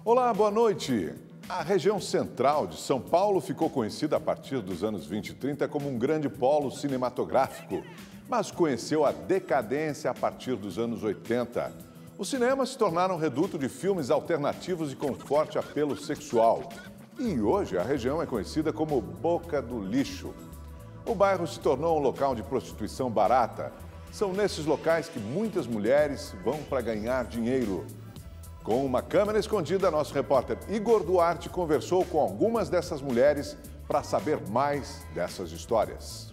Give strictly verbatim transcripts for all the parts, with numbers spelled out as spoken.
Olá, boa noite. A região central de São Paulo ficou conhecida a partir dos anos vinte e trinta como um grande polo cinematográfico, mas conheceu a decadência a partir dos anos oitenta. Os cinemas se tornaram reduto de filmes alternativos e com forte apelo sexual. E hoje a região é conhecida como Boca do Lixo. O bairro se tornou um local de prostituição barata. São nesses locais que muitas mulheres vão para ganhar dinheiro. Com uma câmera escondida, nosso repórter Igor Duarte conversou com algumas dessas mulheres para saber mais dessas histórias.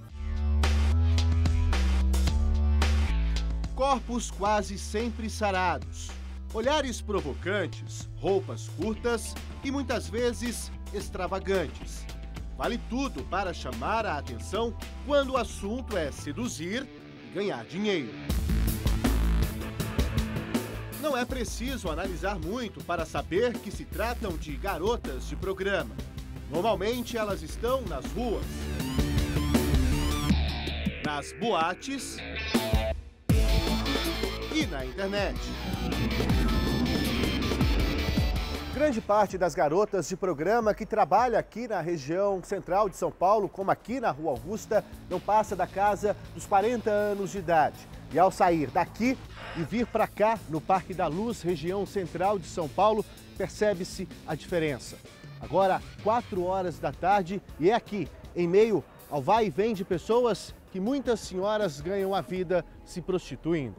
Corpos quase sempre sarados, olhares provocantes, roupas curtas e muitas vezes extravagantes. Vale tudo para chamar a atenção quando o assunto é seduzir e ganhar dinheiro. Não é preciso analisar muito para saber que se tratam de garotas de programa. Normalmente elas estão nas ruas, nas boates e na internet. Grande parte das garotas de programa que trabalha aqui na região central de São Paulo, como aqui na Rua Augusta, não passa da casa dos quarenta anos de idade. E ao sair daqui e vir para cá, no Parque da Luz, região central de São Paulo, percebe-se a diferença. Agora, quatro horas da tarde, e é aqui, em meio ao vai e vem de pessoas, que muitas senhoras ganham a vida se prostituindo.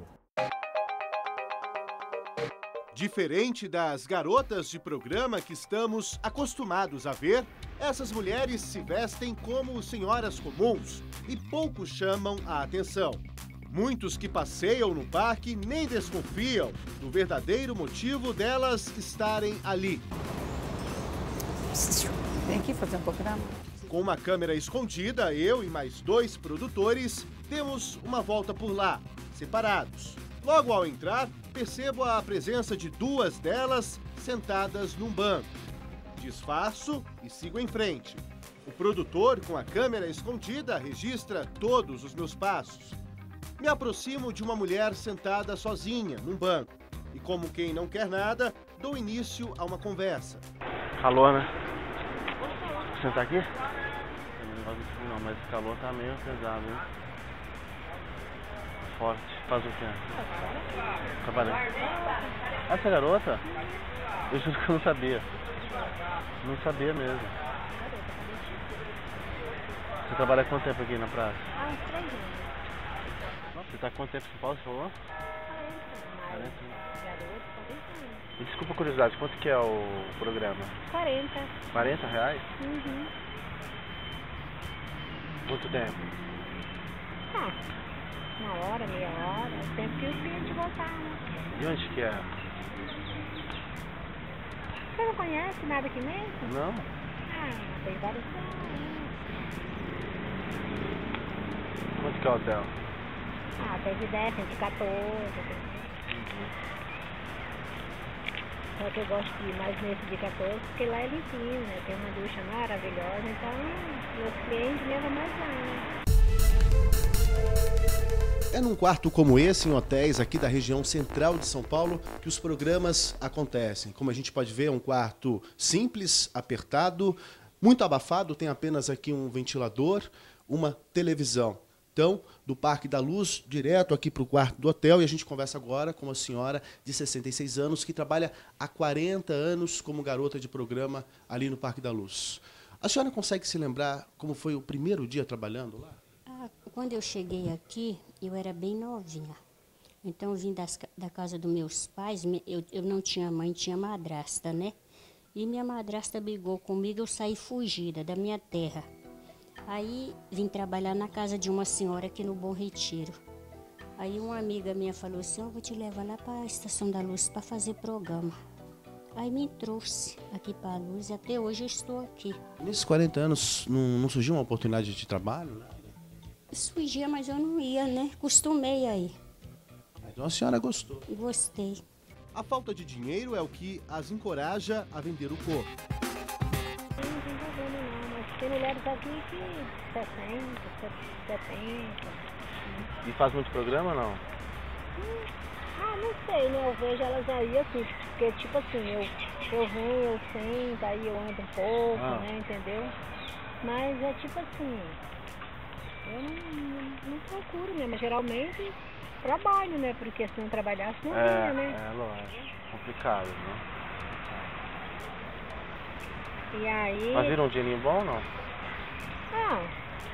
Diferente das garotas de programa que estamos acostumados a ver, essas mulheres se vestem como senhoras comuns e pouco chamam a atenção. Muitos que passeiam no parque nem desconfiam do verdadeiro motivo delas estarem ali. Vem aqui fazer um programa. Com uma câmera escondida, eu e mais dois produtores temos uma volta por lá, separados. Logo ao entrar, percebo a presença de duas delas sentadas num banco. Disfarço e sigo em frente. O produtor, com a câmera escondida, registra todos os meus passos. Me aproximo de uma mulher sentada sozinha num banco e, como quem não quer nada, dou início a uma conversa. Calor, né? Vou sentar aqui? Não, mas o calor tá meio pesado, hein? Forte. Faz o quê? Trabalhando. Ah, você é garota? Eu juro que eu não sabia. Não sabia mesmo. Você trabalha há quanto tempo aqui na praça? Ah, três anos. Você tá há quanto tempo em São Paulo, você falou? quarenta. Garoto, quarenta anos. E desculpa a curiosidade, quanto que é o programa? quarenta. quarenta reais? Uhum. Quanto tempo? Ah, uma hora, meia hora, o tempo que o cliente voltar, né? E onde que é? Você não conhece nada aqui mesmo? Não? Ah, tem vários lugares. Quanto que é o hotel? Ah, tem de dez, tem de quatorze. Uhum. Só que eu gosto de ir mais nesse de quatorze, porque lá é limpinho, né? Tem uma ducha maravilhosa, então meus clientes me vão mais lá, né? É num quarto como esse, em hotéis aqui da região central de São Paulo, que os programas acontecem. Como a gente pode ver, é um quarto simples, apertado, muito abafado, tem apenas aqui um ventilador, uma televisão. Então, do Parque da Luz, direto aqui para o quarto do hotel, e a gente conversa agora com uma senhora de sessenta e seis anos que trabalha há quarenta anos como garota de programa ali no Parque da Luz. A senhora consegue se lembrar como foi o primeiro dia trabalhando lá? Ah, quando eu cheguei aqui, eu era bem novinha. Então, eu vim das, da casa dos meus pais, eu, eu não tinha mãe, tinha madrasta, né? E minha madrasta brigou comigo, eu saí fugida da minha terra. Aí vim trabalhar na casa de uma senhora aqui no Bom Retiro. Aí uma amiga minha falou assim, eu vou te levar lá para a Estação da Luz para fazer programa. Aí me trouxe aqui para a Luz e até hoje eu estou aqui. Nesses quarenta anos não, não surgiu uma oportunidade de trabalho, né? Surgia, mas eu não ia, né? Costumei aí. Então a senhora gostou. Gostei. A falta de dinheiro é o que as encoraja a vender o corpo. Não tem problema não, mas tem mulheres aqui que sessenta, setenta. E faz muito programa ou não? Hum, ah, não sei, né? Eu vejo elas aí assim, porque tipo assim, eu Eu venho, eu sento, aí eu ando um pouco, Ah. né, entendeu? Mas é tipo assim, eu não, não, não procuro mesmo, geralmente trabalho, né? Porque se não trabalhasse não vinha, É, né? é lógico. Complicado, né? E aí. Mas vira um dinheirinho bom ou não? Ah,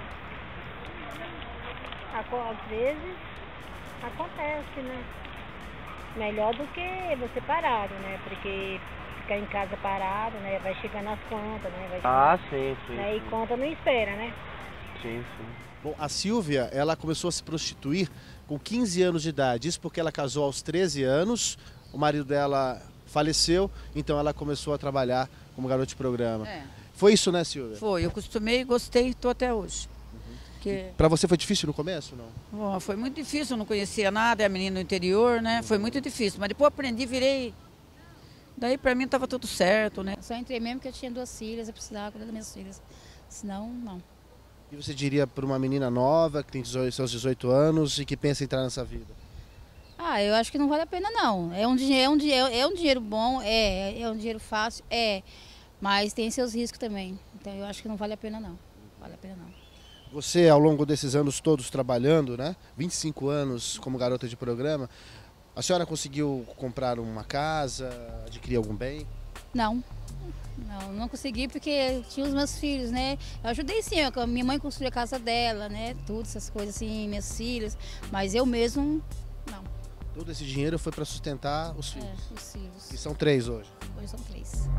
aco- às vezes acontece, né? Melhor do que você parado, né? Porque ficar em casa parado, né? Vai chegando as contas, né? Vai Ah, chegando, sim, sim. né? E sim. conta não espera, né? Sim, sim. Bom, a Silvia, ela começou a se prostituir com quinze anos de idade. Isso porque ela casou aos treze anos, o marido dela faleceu, então ela começou a trabalhar como garota de programa. É, Foi isso, né, Silvia? foi. Eu costumei, gostei e estou até hoje. Que, Pra você foi difícil no começo, não? bom, foi muito difícil, eu não conhecia nada, é menina do interior, né? Foi muito difícil, mas depois aprendi, virei. Daí pra mim estava tudo certo, né? Eu só entrei mesmo porque eu tinha duas filhas, eu precisava cuidar das minhas filhas. Senão, não. E você diria para uma menina nova, que tem dezoito, seus dezoito anos e que pensa em entrar nessa vida? Ah, eu acho que não vale a pena, não. É um, dinhe- é um, dinhe- é um dinheiro bom, é, é um dinheiro fácil, é. Mas tem seus riscos também. Então eu acho que não vale a pena, não. Vale a pena, não. Você, ao longo desses anos todos trabalhando, né? vinte e cinco anos como garota de programa, a senhora conseguiu comprar uma casa, adquirir algum bem? Não. Não, não consegui porque tinha os meus filhos, né? Eu ajudei sim, eu- minha mãe construiu a casa dela, né? Tudo, essas coisas assim, minhas filhas. Mas eu mesmo, não. Todo esse dinheiro foi para sustentar os É, filhos. os filhos. E são três hoje. Hoje são três.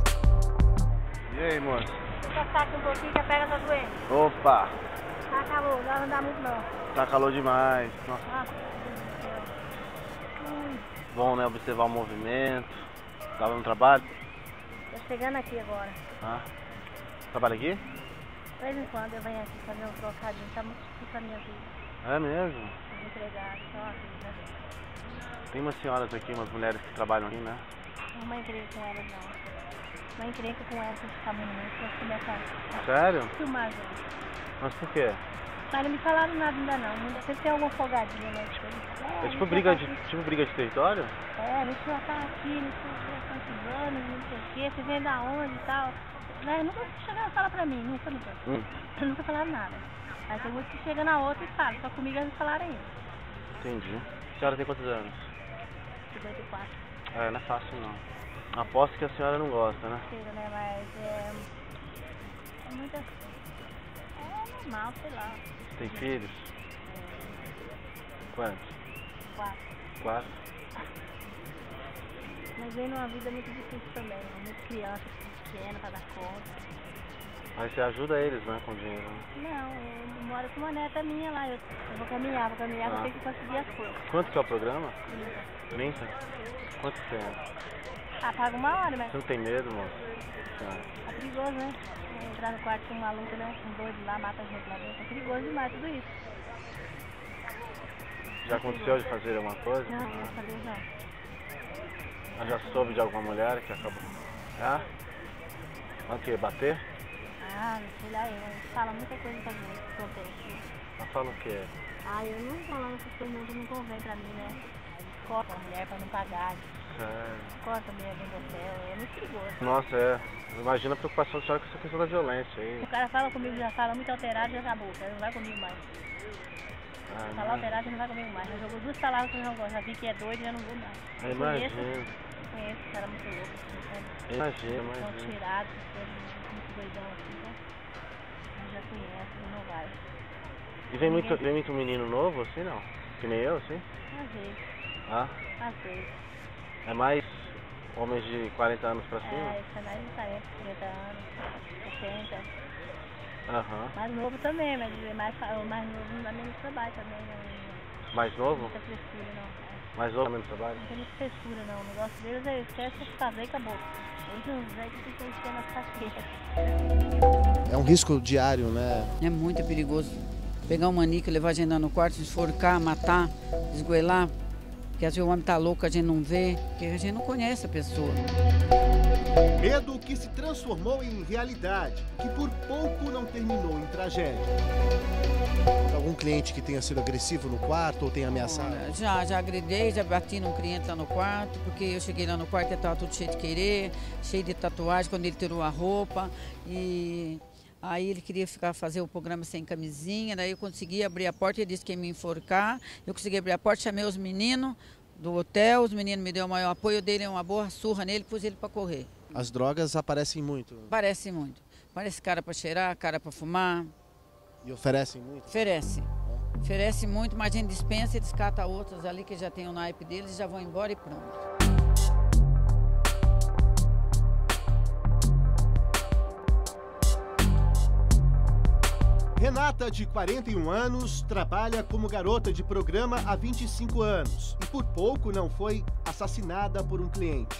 E aí, moço? Vou passar aqui um pouquinho que a perna tá doendo. Opa! Tá calor, não vai andar muito não. Tá calor demais. Nossa, Nossa, meu Deus do céu. Hum, bom, né? Observar o movimento. Tava no trabalho? tô chegando aqui agora. Ah. Trabalha aqui? De vez em quando eu venho aqui fazer um trocadinho, tá muito difícil a minha vida. É mesmo? Os empregados, só a vida. Tem umas senhoras aqui, umas mulheres que trabalham aqui, né? Não uma encrenca com elas não. Uma encrenca com elas que ficar muito, elas começam a Sério? filmar, gente. Mas por quê? Mas não me falaram nada ainda não. Ainda sempre tem alguma folgadinha, né? Tipo, É tipo briga de, tipo briga de território? É, a gente já tá aqui, não sei há quantos anos, não sei o quê, você vem da onde e tal. Né? Nunca chegaram a falar pra mim, nunca, nunca. Hum. Nunca falaram nada. Aí tem muitos que chegam na outra e falam, só comigo eles não falaram ainda. Entendi. A senhora tem quantos anos? cinquenta e quatro, É, não é fácil não. Aposto que a senhora não gosta, né? sei, né? Mas é. É muita. É normal, sei lá. Tem filhos? Quantos? Quatro. Quatro? Mas vem numa vida muito difícil também, né? Muitas crianças pequenas pra dar conta. Aí você ajuda eles, né, com dinheiro. Né? Não, eu moro com uma neta minha lá. Eu, eu vou caminhar, vou caminhar, vou Ah. ter que conseguir as coisas. Quanto que é o programa? trinta? Quanto que é? Ah, paga uma hora, mas Você não tem medo, moço? Ah. é perigoso, né? Entrar no quarto com um maluco, né? Um doido lá, mata a gente lá dentro. É perigoso demais tudo isso. Já aconteceu de fazer alguma coisa? Não, graças a Deus não. Mas já soube de alguma mulher que acabou? Ah? O quê? Bater? Ah, não sei lá, eu falo muita coisa pra gente que acontece. Ela fala o quê? Ah, eu não falo essas coisas não, que não convém pra mim, né? Corta a mulher pra não pagar, Sério? corta a mulher dentro do hotel, é muito perigoso. Nossa, é. Imagina a preocupação da senhora com essa questão da violência aí. O cara fala comigo, já fala muito alterado, já acabou, ele não vai comigo mais. Ah, Falar alterado, já não vai comigo mais. Já jogou duas palavras que eu não gosto, já vi que é doido, já não vou mais. eu Eu conheço, imagino. conheço esse cara muito louco, assim, sabe? Imagina, São imagina. tirados, muito doidão assim, né? Eu já conheço, não vai. E vem muito, vem muito menino novo assim, não? Que nem eu, assim? Às vezes, Ah? às vezes. É mais homens de quarenta anos pra cima? É, isso é mais de quarenta, cinquenta anos, sessenta. Aham. Mais novo também, mas é mais, o mais novo não dá menos trabalho também, não. Mais Não novo? tem muita frescura, não. É. Mais novo, menos trabalho? Não tem muita frescura, não. O negócio deles é esquece de fazer e acabou. Hoje uns velhos que ficam enchendo as casquetas. É um risco diário, né? É muito perigoso. Pegar um manico, levar a gente lá no quarto, esforcar, matar, esgoelar. Porque às vezes o homem tá louco, a gente não vê, porque a gente não conhece a pessoa. Medo que se transformou em realidade, que por pouco não terminou em tragédia. Algum cliente que tenha sido agressivo no quarto ou tenha ameaçado? Olha, já, já agredei, já bati num cliente lá no quarto, porque eu cheguei lá no quarto e estava tudo cheio de querer, cheio de tatuagem, quando ele tirou a roupa. E aí ele queria ficar fazer o programa sem camisinha, daí eu consegui abrir a porta, ele disse que ia me enforcar. Eu consegui abrir a porta, chamei os meninos do hotel, os meninos me deram o maior apoio, eu dei uma boa surra nele, pus ele para correr. As drogas aparecem muito? Parece muito. Parece cara para cheirar, cara para fumar. E oferecem muito? Oferece. Oferece muito, mas a gente dispensa e descata outras ali que já tem o naipe deles, já vão embora e pronto. Renata, de quarenta e um anos, trabalha como garota de programa há vinte e cinco anos e por pouco não foi assassinada por um cliente.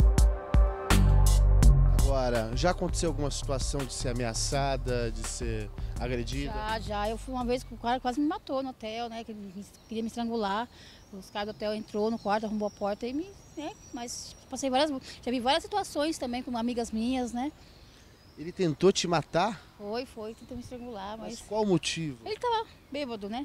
Agora, já aconteceu alguma situação de ser ameaçada, de ser agredida? Já, já. Eu fui uma vez que o cara quase me matou no hotel, né? Que ele queria me estrangular. Os caras do hotel entrou no quarto, arrombou a porta e me... Né? Mas passei várias... Já vi várias situações também com amigas minhas, né? Ele tentou te matar? Foi, foi. Tentou me estrangular, mas... Mas qual o motivo? Ele tava bêbado, né?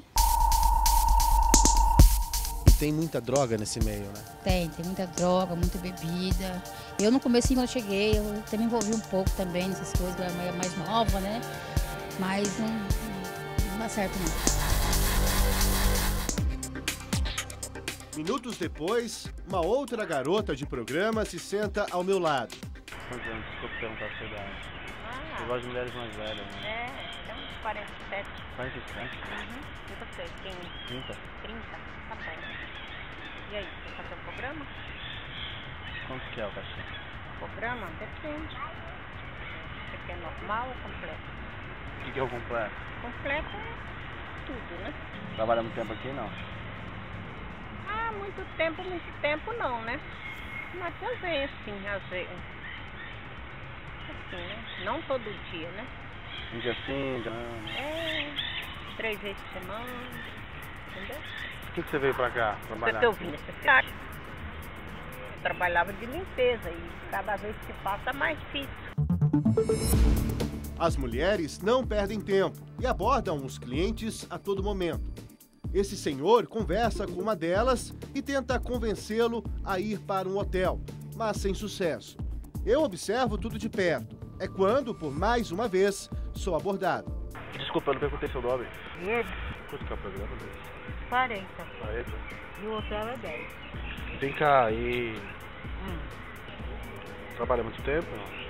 Tem muita droga nesse meio, né? Tem, tem muita droga, muita bebida. Eu no comecinho, quando eu cheguei, eu até me envolvi um pouco também nessas coisas, eu era mais nova, né? Mas não, não dá certo, não. Minutos depois, uma outra garota de programa se senta ao meu lado. Quantos anos? Desculpa perguntar a sua idade. Ah, Eu gosto de mulheres mais velhas, né? é, tem uns quarenta e sete. quarenta e sete? Uhum. E você, tem trinta? trinta? Tá bem. E aí, você fazer o programa? Quanto que é o cachê? Programa? Depende. Você quer normal ou completo? O que, que é o completo? Completo é tudo, né? Trabalha muito tempo aqui, não? Ah, muito tempo, muito tempo não, né? Mas às vezes, sim, às vezes. Assim, né? Não todo dia, né? Um dia sim, um dia não. É, três vezes por semana, entendeu? Por que, que você veio pra cá Você trabalhar? tá ouvindo essa cidade? Eu trabalhava de limpeza e cada vez que passa mais difícil. As mulheres não perdem tempo e abordam os clientes a todo momento. Esse senhor conversa com uma delas e tenta convencê-lo a ir para um hotel, mas sem sucesso. Eu observo tudo de perto. É quando, por mais uma vez, sou abordado. Desculpa, eu não perguntei seu nome. Diego, Quanto que é o programa? quarenta. quarenta? E o hotel é dez. Vem cá, e... Hum. Trabalha muito tempo?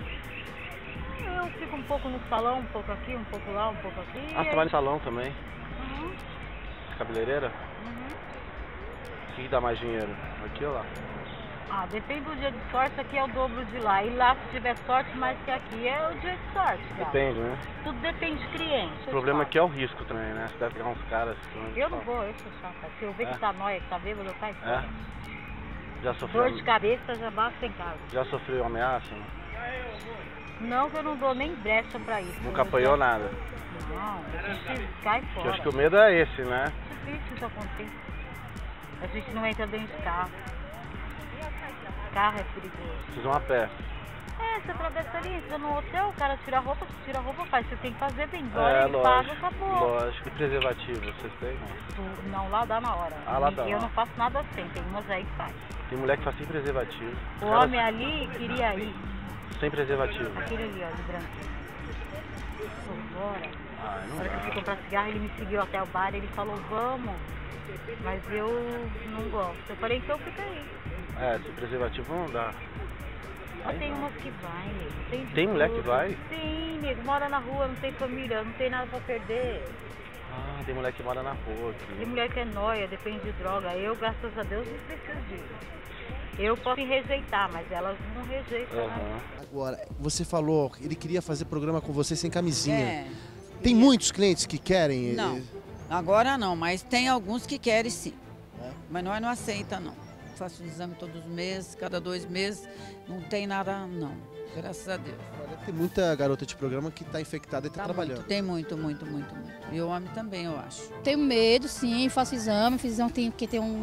Eu fico um pouco no salão, um pouco aqui, um pouco lá, um pouco aqui. Ah, você trabalha no salão também? Uhum. Cabeleireira? Uhum. O que dá mais dinheiro? Aqui ou lá? Ah, depende do dia de sorte, aqui é o dobro de lá. E lá, se tiver sorte, mais que aqui é o dia de sorte. Cara. Depende, né? Tudo depende de cliente. O problema aqui é o risco também, né? Você deve pegar uns caras... Que Eu não vou, eu sou chata. Se eu ver É? que tá nóia, que tá bêbado, eu caio fora. É? Já sofreu, Dor de cabeça já basta em casa. já sofreu ameaça? Né? Não, que eu não dou nem brecha pra isso. Nunca apanhou nada? Não, a gente cai Porque eu fora. acho que o medo é esse, né? É difícil isso acontecer. A gente não entra dentro de carro. Carro é perigoso. Precisa uma peça. É, você atravessa ali, entra no hotel, o cara tira a roupa, você tira a roupa, faz. Você tem que fazer bem embora, É, ele lógico. paga, acabou. Lógico. E preservativo, vocês têm? Não? Tu- Não, lá dá na hora. Ah, lá E dá eu na não faço nada assim, tem umas aí que faz. Tem mulher que faz sem preservativo. O Cara, homem ali queria ir, sem preservativo. aquele ali, ó, de branquinho. Pô, bora. Ah, Na não hora que eu fui dá. comprar cigarro, ele me seguiu até o bar, ele falou, vamos. Mas eu não gosto. Eu falei, então fica aí. É, sem preservativo não dá. Mas Aí tem não. umas que vai, nego. Tem, de Tem mulher que tudo. vai? Sim, nego. Mora na rua, não tem família, não tem nada pra perder. Ah, tem mulher que mora na rua Tem aqui. mulher que é nóia, depende de droga. Eu, graças a Deus, não preciso disso. Eu posso me rejeitar, mas elas não rejeitam. né? Aham. Agora, você falou, ele queria fazer programa com você sem camisinha. É. Tem muitos clientes que querem? Não, eh, agora não, mas tem alguns que querem sim. É? Mas nós não aceita não. Faço exame todos os meses, cada dois meses, não tem nada não, graças a Deus. Deve ter muita garota de programa que está infectada e está Tá trabalhando. muito, tem muito, muito, muito, muito. E o homem também, eu acho. Tenho medo, sim, faço exame, fiz exame, tem, porque tem um,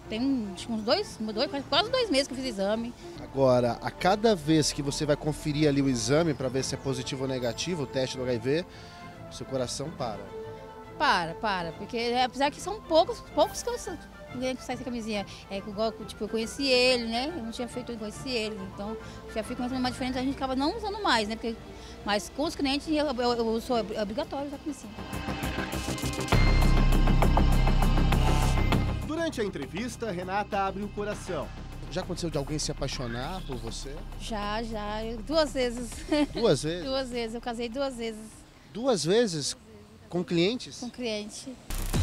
tem acho que uns dois, dois, quase dois meses que eu fiz exame. Agora, a cada vez que você vai conferir ali o exame para ver se é positivo ou negativo, o teste do H I V, o seu coração para. Para, para, porque apesar que são poucos, poucos que eu que sai sem camisinha. É igual, tipo, eu conheci ele, né? Eu não tinha feito, eu conheci ele. Então, já fica uma diferença, a gente acaba não usando mais, né? Porque, mas com os clientes, eu, eu, eu sou obrigatório usar camisinha. Durante a entrevista, Renata abre o coração. Já aconteceu de alguém se apaixonar por você? Já, já. Eu, duas vezes. Duas vezes? Duas vezes. Eu casei duas vezes. Duas vezes? Com clientes? Com cliente.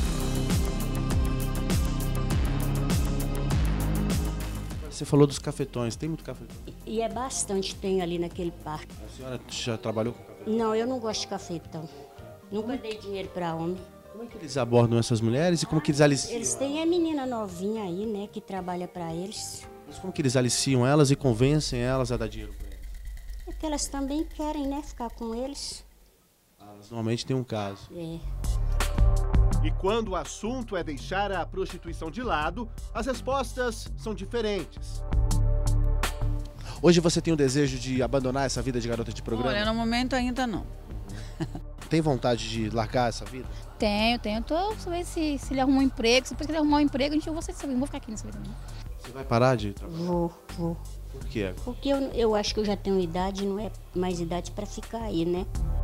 Você falou dos cafetões, tem muito cafetão? E é bastante, tem ali naquele parque. A senhora já trabalhou com cafetão? Não, eu não gosto de cafetão. Nunca dei dinheiro para homem. Como é que eles abordam essas mulheres e como que eles aliciam? Eles têm a menina novinha aí, né, que trabalha para eles. Mas como que eles aliciam elas e convencem elas a dar dinheiro para eles? É que elas também querem, né, ficar com eles. Ah, elas normalmente têm um caso. É. E quando o assunto é deixar a prostituição de lado, as respostas são diferentes. Hoje você tem o desejo de abandonar essa vida de garota de programa? Olha, no momento ainda não. Tem vontade de largar essa vida? Tenho, tenho. Tô sabendo se, se ele arrumar um emprego. Se ele arrumar um emprego, a gente, eu vou, saber, vou ficar aqui nessa vida. Você vai parar de trabalhar? Vou, vou. Por quê? Porque eu, eu acho que eu já tenho idade, não é mais idade para ficar aí, né?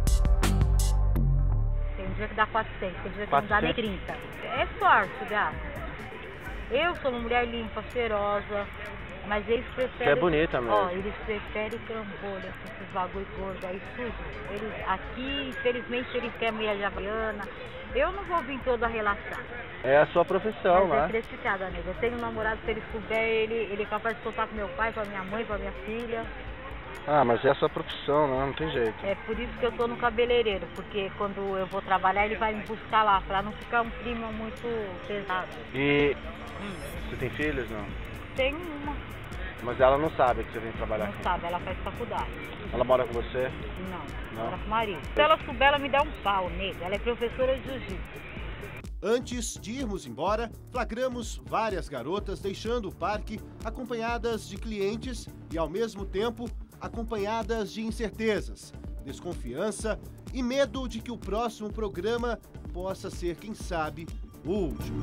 Tem dia que dá quatrocentos, tem dia que não dá nem trinta. É sorte, gato. Eu sou uma mulher limpa, cheirosa, mas eles preferem... Você é bonita mesmo. Ó, eles preferem trambolha, esses bagulho gordo aí, sujo. Eles, aqui, infelizmente, eles querem mulher de havaiana. Eu não vou vir toda a relação. É a sua profissão, mas né? é acreditada, amiga. Eu tenho um namorado, se ele souber, ele, ele é capaz de soltar com meu pai, com a minha mãe, com a minha filha. Ah, mas é a sua profissão, né? Não tem jeito. É por isso que eu tô no cabeleireiro, porque quando eu vou trabalhar, ele vai me buscar lá, pra não ficar um clima muito pesado. E Hum. você tem filhos, não? Tenho uma. Mas ela não sabe que você vem trabalhar Não aqui. sabe, ela faz faculdade. Ela mora com você? Não, Não? mora com o marido. Se ela souber, ela me dá um pau, nega. Ela é professora de jiu-jitsu. Antes de irmos embora, flagramos várias garotas deixando o parque acompanhadas de clientes e, ao mesmo tempo, acompanhadas de incertezas, desconfiança e medo de que o próximo programa possa ser, quem sabe, o último.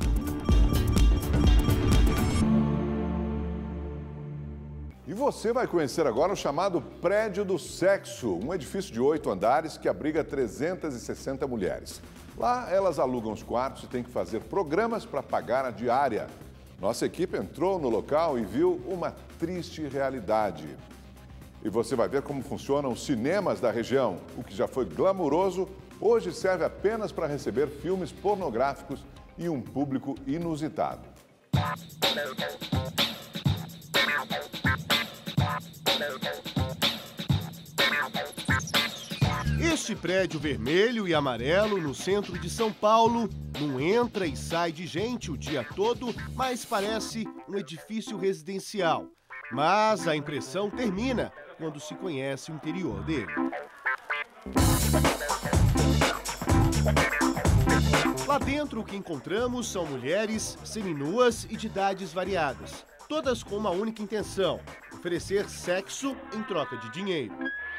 E você vai conhecer agora o chamado Prédio do Sexo, um edifício de oito andares que abriga trezentas e sessenta mulheres. Lá, elas alugam os quartos e têm que fazer programas para pagar a diária. Nossa equipe entrou no local e viu uma triste realidade. E você vai ver como funcionam os cinemas da região. O que já foi glamuroso, hoje serve apenas para receber filmes pornográficos e um público inusitado. Este prédio vermelho e amarelo no centro de São Paulo não entra e sai de gente o dia todo, mas parece um edifício residencial. Mas a impressão termina quando se conhece o interior dele. Lá dentro o que encontramos são mulheres seminuas e de idades variadas, todas com uma única intenção: oferecer sexo em troca de dinheiro.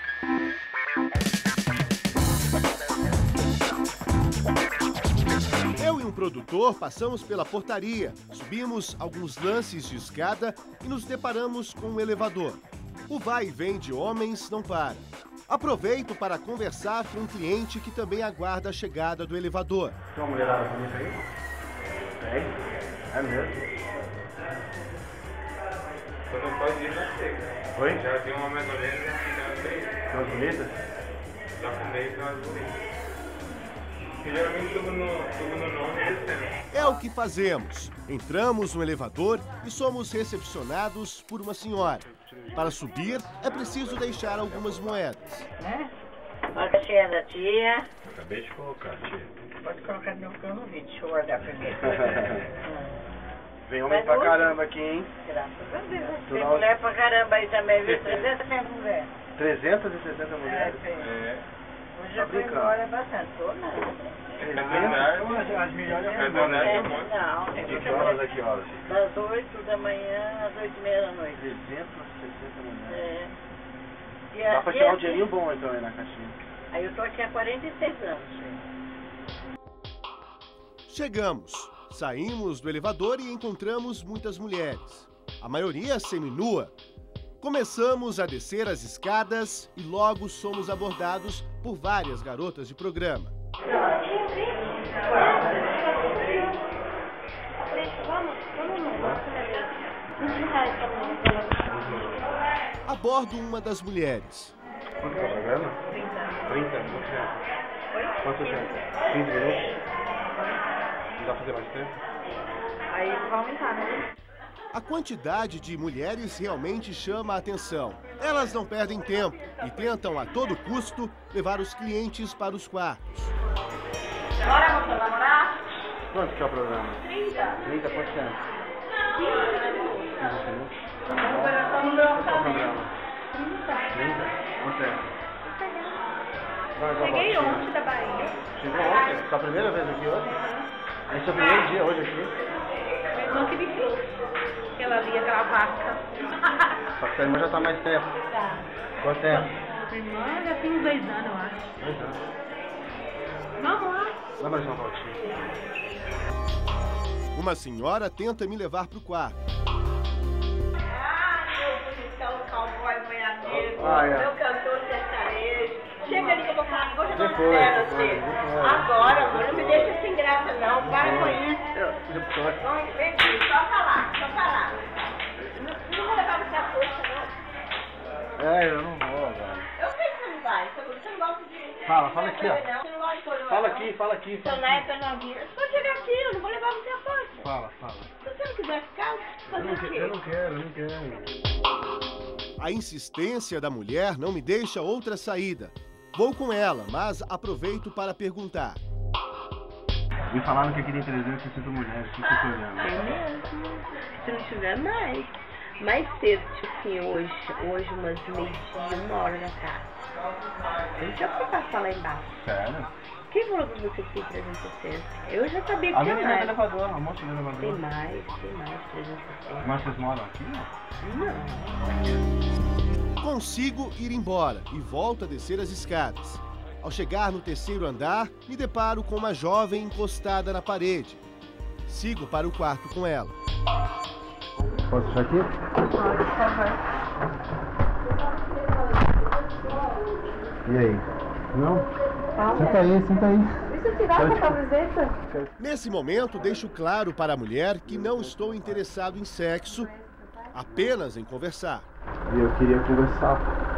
Eu e um produtor passamos pela portaria, subimos alguns lances de escada e nos deparamos com um elevador. O vai e vem de homens não para. Aproveito para conversar com um cliente que também aguarda a chegada do elevador. Tem uma mulherada bonita aí? Tem? É mesmo? Só não pode ir na seca. Oi? Já vi uma mais ou menos assim, Tem umas bonitas? já fumei com as bonitas. Eu geralmente subo no, subo no nome e descendo. É o que fazemos. Entramos no elevador e somos recepcionados por uma senhora. Para subir, é preciso deixar algumas moedas. Né? Olha a cheia da tia. Acabei de colocar, tia. Pode colocar meu cano no vídeo, deixa eu guardar primeiro. Vem homem pra caramba aqui, hein? Graças a Deus. Tu Tem não- mulher pra caramba aí também, viu? trezentas mulheres. trezentas e sessenta mulheres? É, É. hoje Tá eu fui brincando? embora bastante. Tô não. As melhores é Não, é de que horas a que horas? das oito da manhã às oito e meia da noite. trezentos a sessenta da manhã. É. E Dá a- pra e tirar um assim- dinheirinho bom então aí na caixinha. Aí eu tô aqui há quarenta e seis anos, gente. Chegamos, saímos do elevador e encontramos muitas mulheres, a maioria seminua. Começamos a descer as escadas e logo somos abordados por várias garotas de programa. Abordo uma das mulheres. Quanto é o programa? trinta. Quanto tempo? quinze minutos? Não dá pra fazer mais tempo? Aí vai aumentar, né? A quantidade de mulheres realmente chama a atenção. Elas não perdem tempo e tentam a todo custo levar os clientes para os quartos. Bora, moça, namorar? Quanto que é o programa? trinta. trinta, quanto tempo? quinze minutos. quinze minutos? Operação no meu Qual é o orçamento. programa? trinta. trinta? Quanto tempo? Vai, vai, Cheguei vai. ontem da Bahia. Chegou ontem? Sua primeira vez aqui hoje? Esse é o primeiro dia hoje aqui? Mas não que me fez. Aquela ali, aquela vaca. Só que sua irmã já tá há mais tempo. Tá. Quanto tempo? Minha irmã já tem uns dois anos, eu acho. Dois anos. Vamos lá. Dá mais uma voltinha. Uma senhora tenta me levar para o quarto. Ah, meu bonitão, cowboy, boiadeiro, Ah, é. meu cantor sertanejo. Chega ali que eu vou falar, vou te Depois, mostrar depois, você. depois. Agora, amor, não me deixa sem graça não, para com isso. Depois. Vamos, vem aqui, só falar, só falar. Não, não vou levar você à força, não. É, eu não vou, velho. Eu sei que você não vai, você não gosta de... Fala, fala aqui, ó. Não, você não gosta de coroa, Fala não. aqui, fala aqui. Então, na época não havia. Eu só chegar aqui, eu não vou levar você à força. Fala, fala. Se você não quiser ficar, Eu fazer não, o que- quê? eu não quero, eu não quero. A insistência da mulher não me deixa outra saída. Vou com ela, mas aproveito para perguntar. Me falaram que aqui tem trezentas e sessenta mulheres, o que você olhando? É mesmo. Se não tiver mais. Mais cedo, tipo assim, hoje, hoje umas meio-dia, uma hora da tarde. Eu não tinha passar lá embaixo. Sério? Quem falou pra você que tem trezentos e sessenta? Eu já sabia que A tinha menina do mais. elevador, a moça do elevador. Tem mais, tem mais trezentos e sessenta. Mas vocês moram aqui, não? Não. Consigo ir embora e volto a descer as escadas. Ao chegar no terceiro andar, me deparo com uma jovem encostada na parede. Sigo para o quarto com ela. Posso deixar aqui? Pode, por favor. E aí? Não? Fala. Senta aí, senta aí. Deixa eu tirar essa camiseta. Nesse momento, deixo claro para a mulher que não estou interessado em sexo, apenas em conversar. E eu queria conversar.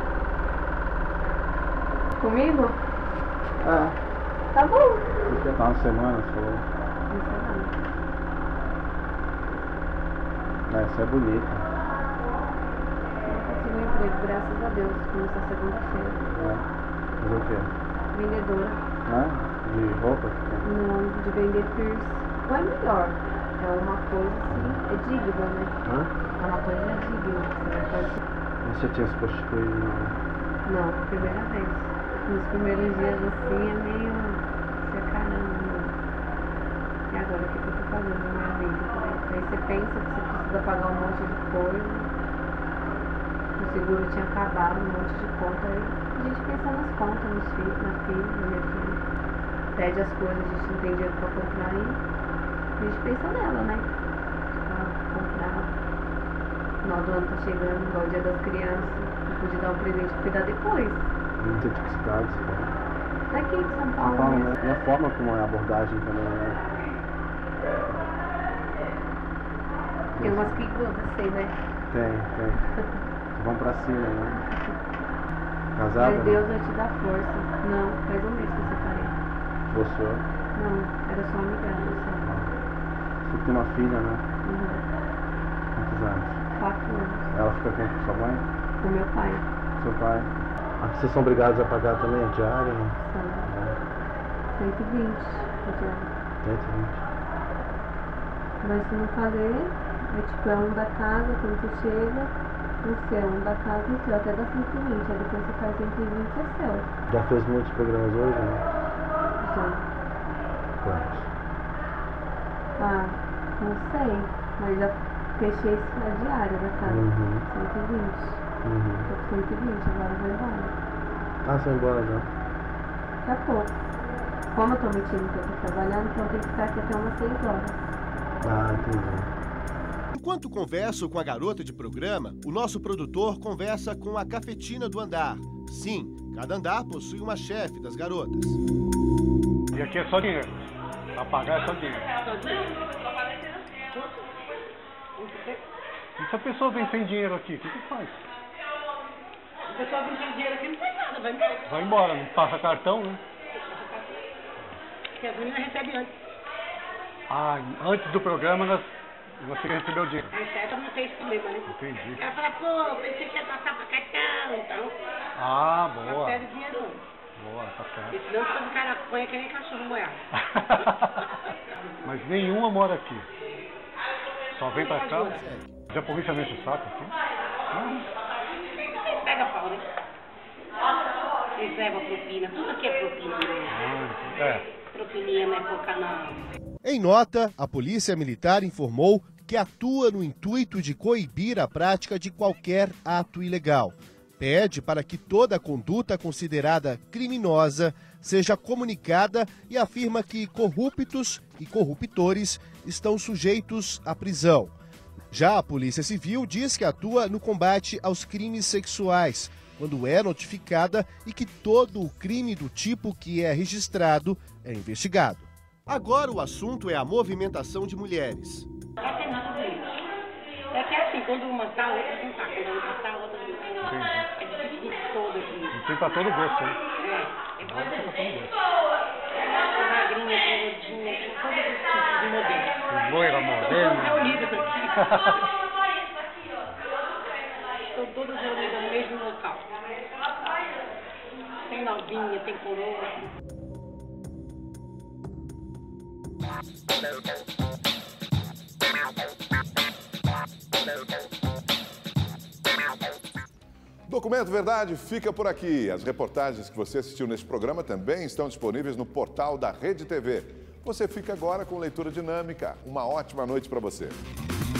Comigo? É. Tá bom. Tá uma semana, você falou. É, você é bonita. Consegui um emprego, graças a Deus. Começou segunda-feira. É. Fazer o quê? Vendedora. Hã? De roupa? Não, de vender piercing. Não é melhor. É uma coisa assim, é digna, né? Hã? É uma coisa digna. Você vai fazer. Você tinha se prostituído, não? Não, primeira vez. Nos primeiros dias assim é meio. Você caramba. E agora o que que eu tô fazendo na minha vida? Aí você pensa que você precisa pagar um monte de coisa. O seguro tinha acabado, um monte de conta. Aí a gente pensa nas contas, nos filhos, na filha, na minha filha. Pede as coisas, a gente não tem dinheiro pra comprar e a gente pensa nela, né? Pra comprar. O final do ano tá chegando, igual o dia das crianças. Eu podia dar um presente pra cuidar depois. Muita dificuldade, cara. Daqui de São A Paulo forma, mesmo. e a forma como é a abordagem também, né? Tem umas que grudam, sei, né? Tem, tem. Vão pra cima, né? Casada? Mas Deus vai te dar força. Não, faz um mês que eu separei. Você? Não, era só uma amigada, só. Você tem uma filha, né? Uhum. Quantos anos? Quatro anos. Ela fica com sua mãe? Com meu pai. Seu pai? Ah, vocês são obrigados a pagar também a diária, né? São É. cento e vinte. cento e vinte. Mas se não fazer, é tipo, é um da casa, quando você chega, o seu, um da casa e o seu, até dá cento e vinte. Aí depois você faz cento e vinte, é seu. Já fez muitos programas hoje, né? Já. Ah, não sei, mas já fechei a diária da casa, Uhum. cento e vinte. Uhum. Tô com cento e vinte, agora eu vou embora. Ah, você vai embora já? Daqui a pouco. Como eu tô mentindo que eu tô trabalhando, então eu tenho que ficar aqui até umas seis horas. Ah, entendi. Enquanto converso com a garota de programa, o nosso produtor conversa com a cafetina do andar. Sim, cada andar possui uma chefe das garotas. E aqui é só dinheiro. Pra pagar é só dinheiro. E se a pessoa vem sem dinheiro aqui, o que que faz? Se a pessoa vem sem dinheiro aqui, não faz nada, vai embora. Vai embora, não passa cartão, né? Porque as meninas recebem antes. Ah, antes do programa nós, você recebeu o dinheiro. Recebe, não tem esse problema, né? Entendi. Ela fala, pô, eu pensei que ia passar pra cartão, então. Ah, Não boa. perde dinheiro não. Boa, tá certo. Porque senão fica de cara põe que nem cachorro moiado. Mas nenhuma mora aqui. Só vem pra cá. Já a polícia mexe o saco aqui? Não. Vocês pegam pau, né? Vocês levam propina, tudo aqui é propina, né? Ah, é. Propininha não é pouca não. Em nota, a Polícia Militar informou que atua no intuito de coibir a prática de qualquer ato ilegal. Pede para que toda conduta considerada criminosa seja comunicada e afirma que corruptos e corruptores estão sujeitos à prisão. Já a Polícia Civil diz que atua no combate aos crimes sexuais, quando é notificada, e que todo o crime do tipo que é registrado é investigado. Agora o assunto é a movimentação de mulheres. Não tem nada a ver. É que é assim, quando uma tá, a outra não tá. Quando uma tá, a outra não tá. É difícil de todo aqui. Não tem pra todo gosto, né? É, é pra Não tem pra todo gosto. Tem magrinha, tem gordinha, tem todos os tipos de modelo. Tem loira, morena. Estão todas reunidas aqui. Estão todas reunidas no mesmo local. Tem novinha, tem coroa. Documento Verdade fica por aqui. As reportagens que você assistiu neste programa também estão disponíveis no portal da Rede T V. Você fica agora com leitura dinâmica. Uma ótima noite para você.